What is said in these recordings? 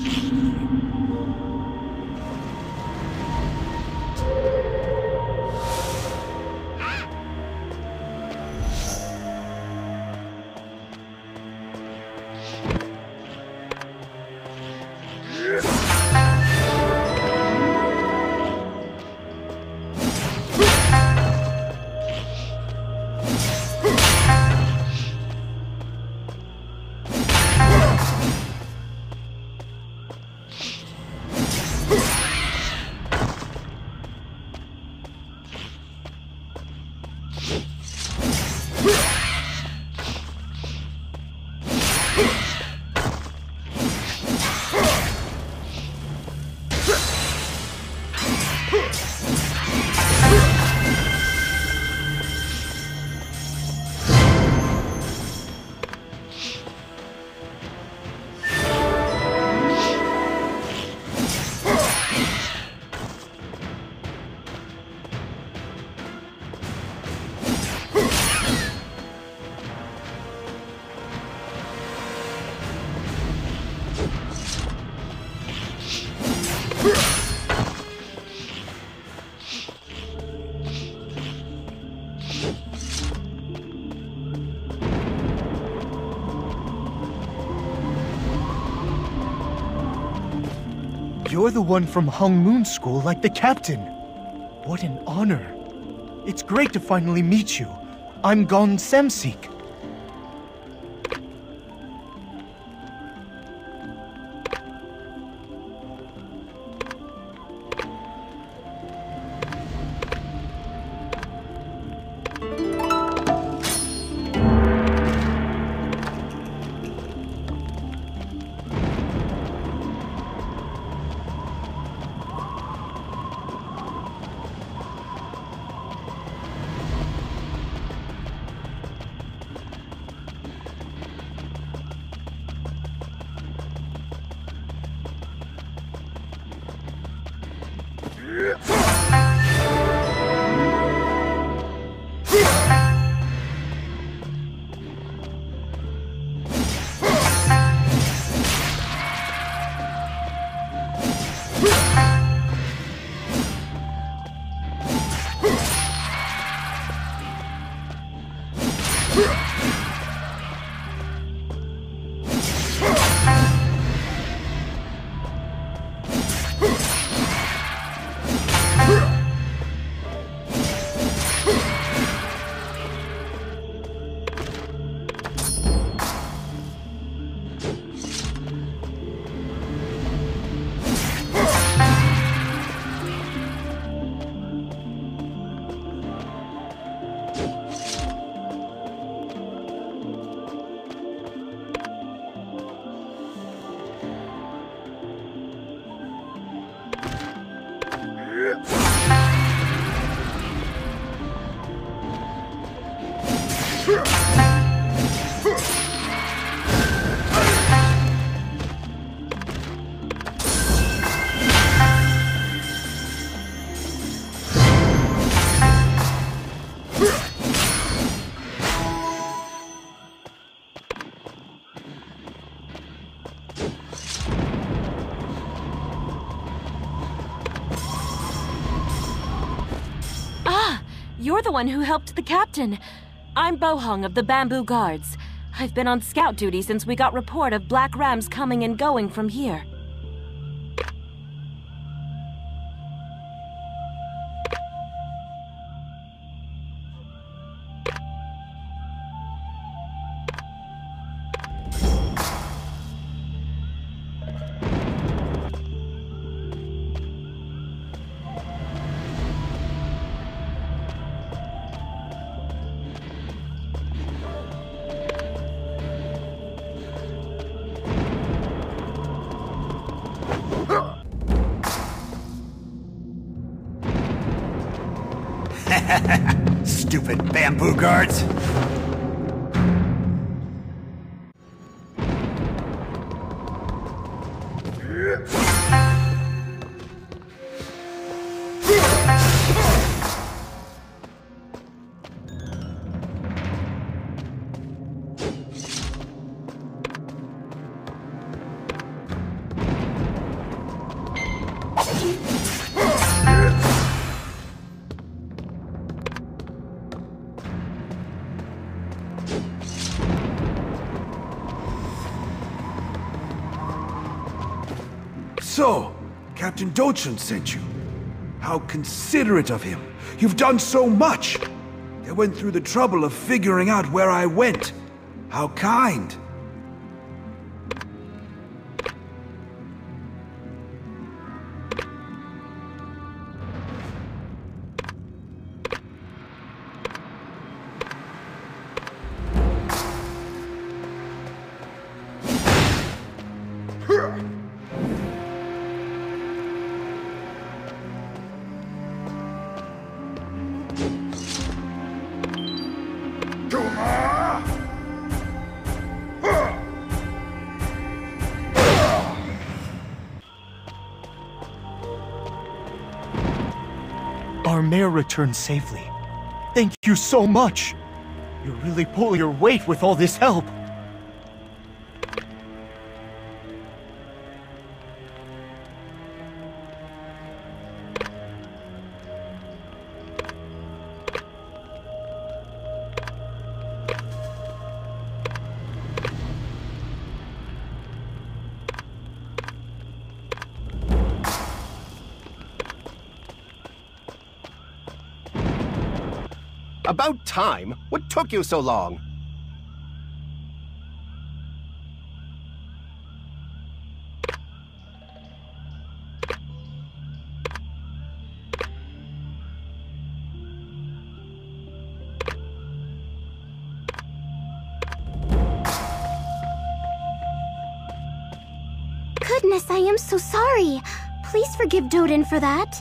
You're the one from Hong Moon School, like the captain. What an honor. It's great to finally meet you. I'm Gon Semsik. You're the one who helped the captain. I'm Bohong of the Bamboo Guards. I've been on scout duty since we got report of black rams coming and going from here. Stupid bamboo guards! So, Captain Dochun sent you. How considerate of him. You've done so much. They went through the trouble of figuring out where I went. How kind. Our mare returned safely. Thank you so much. You're really pulling your weight with all this help. About time! What took you so long? Goodness, I am so sorry. Please forgive Doden for that.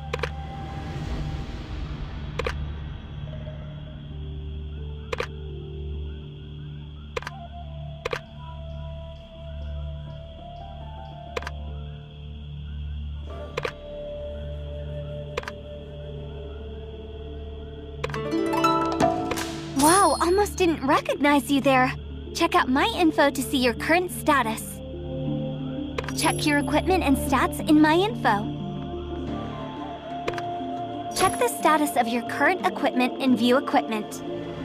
Wow, almost didn't recognize you there. Check out my info to see your current status. Check your equipment and stats in my info. Check the status of your current equipment in View Equipment.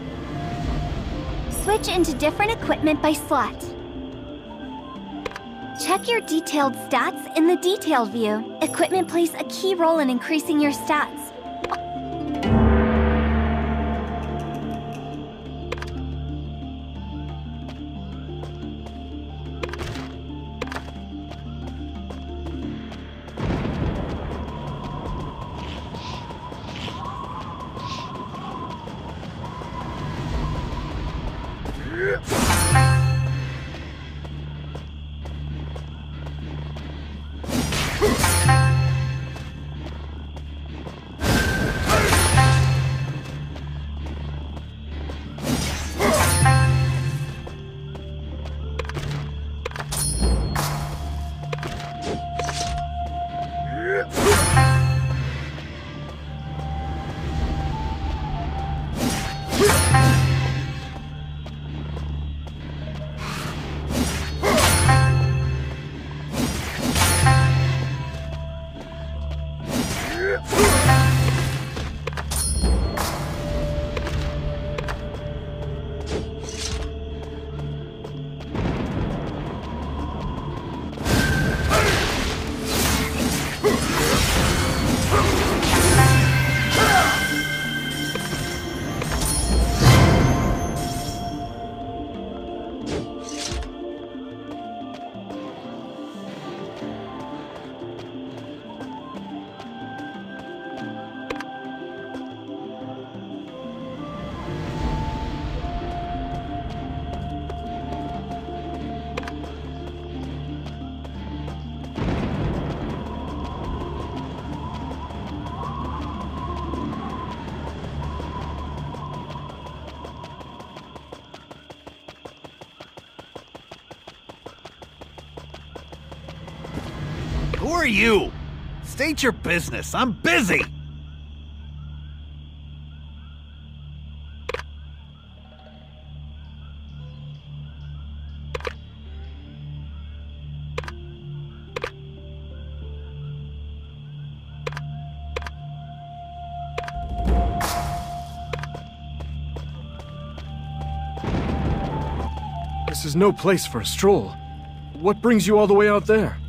Switch into different equipment by slot. Check your detailed stats in the Detailed view. Equipment plays a key role in increasing your stats. Who are you? State your business. I'm busy. is no place for a stroll. What brings you all the way out there?